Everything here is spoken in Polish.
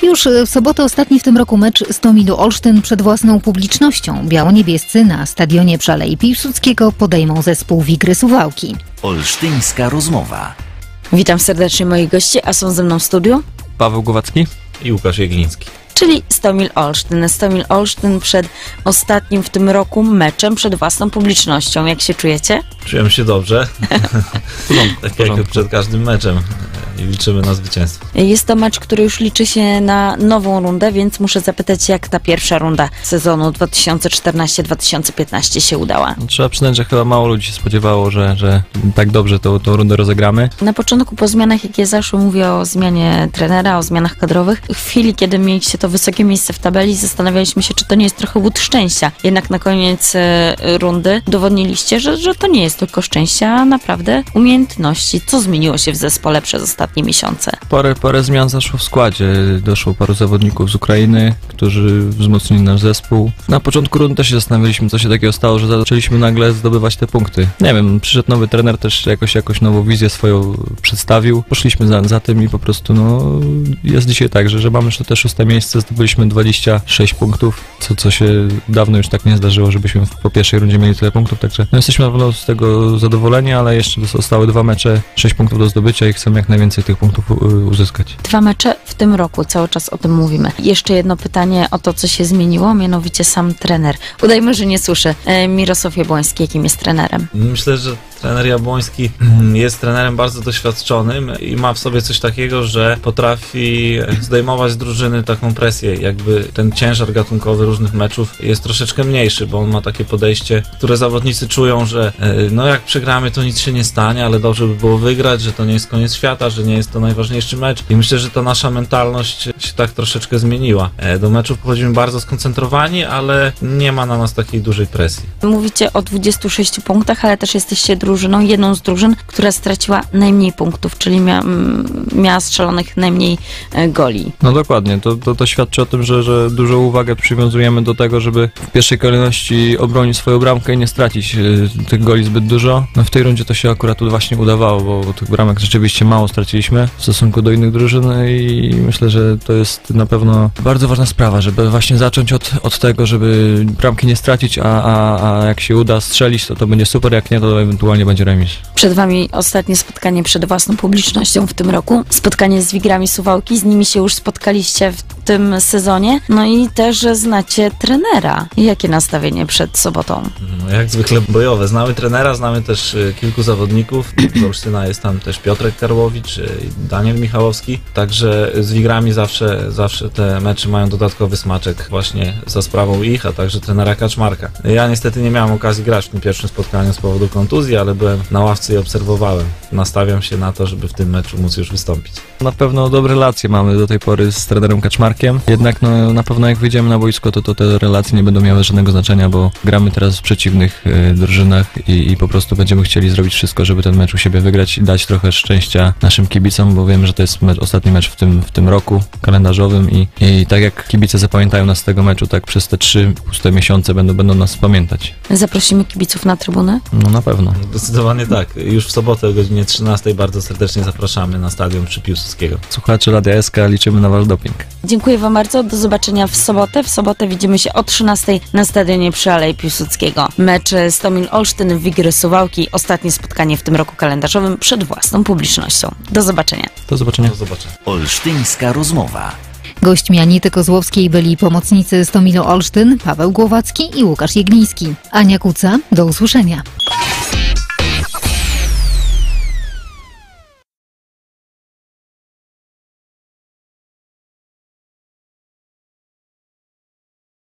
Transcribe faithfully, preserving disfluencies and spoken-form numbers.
Już w sobotę ostatni w tym roku mecz Stomilu Olsztyn przed własną publicznością. Biało-niebiescy na stadionie przy Alei Piłsudskiego podejmą zespół Wigry Suwałki. Olsztyńska rozmowa. Witam serdecznie moich gości, a są ze mną w studiu Paweł Głowacki i Łukasz Jegliński. Czyli Stomil Olsztyn. Stomil Olsztyn przed ostatnim w tym roku meczem, przed własną publicznością. Jak się czujecie? Czujemy się dobrze. Tak jak przed każdym meczem i liczymy na zwycięstwo. Jest to mecz, który już liczy się na nową rundę, więc muszę zapytać, jak ta pierwsza runda sezonu dwa tysiące czternaście dwa tysiące piętnaście się udała? Trzeba przyznać, że chyba mało ludzi się spodziewało, że, że tak dobrze tą, tą rundę rozegramy. Na początku, po zmianach, jakie zaszły, mówię o zmianie trenera, o zmianach kadrowych. W chwili, kiedy mieliście to wysokie miejsce w tabeli, zastanawialiśmy się, czy to nie jest trochę łód szczęścia. Jednak na koniec e, rundy udowodniliście, że, że to nie jest tylko szczęście, a naprawdę umiejętności. Co zmieniło się w zespole przez ostatnie miesiące? Parę, parę zmian zaszło w składzie. Doszło paru zawodników z Ukrainy, którzy wzmocnili nasz zespół. Na początku rundy też się zastanawialiśmy, co się takiego stało, że zaczęliśmy nagle zdobywać te punkty. Nie wiem, przyszedł nowy trener, też jakoś, jakoś nową wizję swoją przedstawił. Poszliśmy za, za tym i po prostu no, jest dzisiaj tak, że, że mamy już te szóste miejsce, zdobyliśmy dwadzieścia sześć punktów, co, co się dawno już tak nie zdarzyło, żebyśmy po pierwszej rundzie mieli tyle punktów, także no, jesteśmy na pewno z tego zadowoleni, ale jeszcze zostały dwa mecze, sześć punktów do zdobycia i chcemy jak najwięcej tych punktów uzyskać. Dwa mecze w tym roku, cały czas o tym mówimy. Jeszcze jedno pytanie o to, co się zmieniło, mianowicie sam trener. Udajmy, że nie słyszę. Mirosław Jabłoński, jakim jest trenerem? Myślę, że trener Jabłoński jest trenerem bardzo doświadczonym i ma w sobie coś takiego, że potrafi zdejmować z drużyny taką presję, jakby ten ciężar gatunkowy różnych meczów jest troszeczkę mniejszy, bo on ma takie podejście, które zawodnicy czują, że no jak przegramy, to nic się nie stanie, ale dobrze by było wygrać, że to nie jest koniec świata, że nie jest to najważniejszy mecz i myślę, że ta nasza mentalność się tak troszeczkę zmieniła. Do meczów pochodzimy bardzo skoncentrowani, ale nie ma na nas takiej dużej presji. Mówicie o dwudziestu sześciu punktach, ale też jesteście drużyną, jedną z drużyn, która straciła najmniej punktów, czyli mia, miała strzelonych najmniej goli. No dokładnie, to, to, to świadczy o tym, że, że dużą uwagę przywiązujemy do tego, żeby w pierwszej kolejności obronić swoją bramkę i nie stracić y, tych goli zbyt dużo. No w tej rundzie to się akurat właśnie udawało, bo, bo tych bramek rzeczywiście mało straciliśmy w stosunku do innych drużyn i myślę, że to jest na pewno bardzo ważna sprawa, żeby właśnie zacząć od, od tego, żeby bramki nie stracić, a, a, a jak się uda strzelić, to to będzie super, jak nie, to ewentualnie będzie remis. Przed wami ostatnie spotkanie przed własną publicznością w tym roku. Spotkanie z Wigrami Suwałki, z nimi się już spotkaliście w tym sezonie. No i też znacie trenera. Jakie nastawienie przed sobotą? No, jak zwykle bojowe. Znamy trenera, znamy też kilku zawodników. Z Olsztyna jest tam też Piotrek Karłowicz, Daniel Michałowski. Także z Wigrami zawsze, zawsze te mecze mają dodatkowy smaczek właśnie za sprawą ich, a także trenera Kaczmarka. Ja niestety nie miałem okazji grać w tym pierwszym spotkaniu z powodu kontuzji, ale byłem na ławce i obserwowałem. Nastawiam się na to, żeby w tym meczu móc już wystąpić. Na pewno dobre relacje mamy do tej pory z trenerem Kaczmarkiem, jednak no, na pewno jak wyjdziemy na boisko, to, to te relacje nie będą miały żadnego znaczenia, bo gramy teraz w przeciwnych y, drużynach i, i po prostu będziemy chcieli zrobić wszystko, żeby ten mecz u siebie wygrać i dać trochę szczęścia naszym kibicom, bo wiemy, że to jest mecz, ostatni mecz w tym, w tym roku kalendarzowym i, i tak jak kibice zapamiętają nas z tego meczu, tak przez te trzy puste miesiące będą, będą nas pamiętać. Zaprosimy kibiców na trybunę? No na pewno. Zdecydowanie tak. Już w sobotę o godzinie trzynastej bardzo serdecznie zapraszamy na stadion przy Piłsudskiego. Słuchacze Radia S K, liczymy na wasz doping. Dziękuję wam bardzo. Do zobaczenia w sobotę. W sobotę widzimy się o trzynastej na stadionie przy Alei Piłsudskiego. Mecz Stomil Olsztyn, Wigry Suwałki. Ostatnie spotkanie w tym roku kalendarzowym przed własną publicznością. Do zobaczenia. Do zobaczenia. Do zobaczenia. Olsztyńska rozmowa. Gośćmi Anity Kozłowskiej byli pomocnicy Stomilu Olsztyn, Paweł Głowacki i Łukasz Jegliński. Ania Kuca, do usłyszenia.